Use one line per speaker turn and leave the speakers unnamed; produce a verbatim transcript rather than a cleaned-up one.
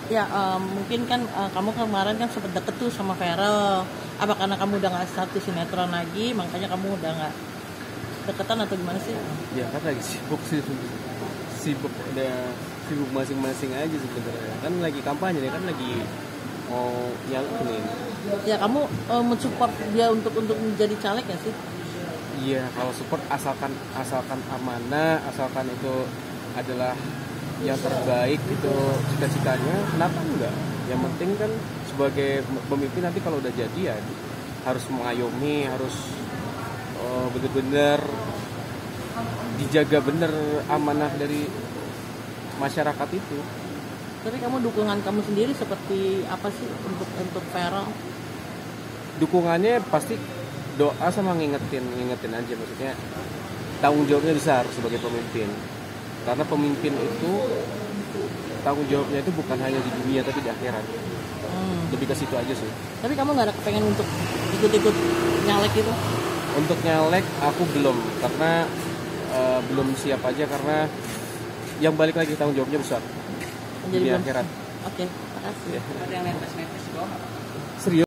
Ya, um, mungkin kan uh, kamu kemarin kan sempat deket tuh sama Ferel. Apa karena kamu udah nggak satu sinetron lagi, makanya kamu udah nggak deketan atau gimana sih?
Ya kan lagi sibuk sih, sibuk udah sibuk masing-masing aja sebenarnya. Kan lagi kampanye nih, kan lagi mau nyalonin.
Ya, kamu uh, mensupport dia untuk untuk menjadi caleg ya sih?
Iya, kalau support asalkan asalkan amanah, asalkan itu adalah yang terbaik, itu cita-citanya, kenapa enggak? Yang penting kan sebagai pemimpin nanti kalau udah jadi ya harus mengayomi, harus uh, benar-benar dijaga bener amanah dari masyarakat itu.
Tapi kamu dukungan kamu sendiri seperti apa sih untuk untuk Ferel?
Dukungannya pasti doa sama ngingetin, ngingetin aja, maksudnya tanggung jawabnya besar sebagai pemimpin. Karena pemimpin itu tanggung jawabnya itu bukan hanya di dunia tapi di akhirat. Hmm. Lebih ke situ aja sih.
Tapi kamu nggak ada kepengen untuk ikut-ikut nyalek itu?
Untuk nyalek aku belum, karena uh, belum siap aja, karena yang balik lagi tanggung jawabnya besar.
Menjadi
di akhirat.
Oke, makasih.
Ya.
Ada yang netes-netes kok.
Serius.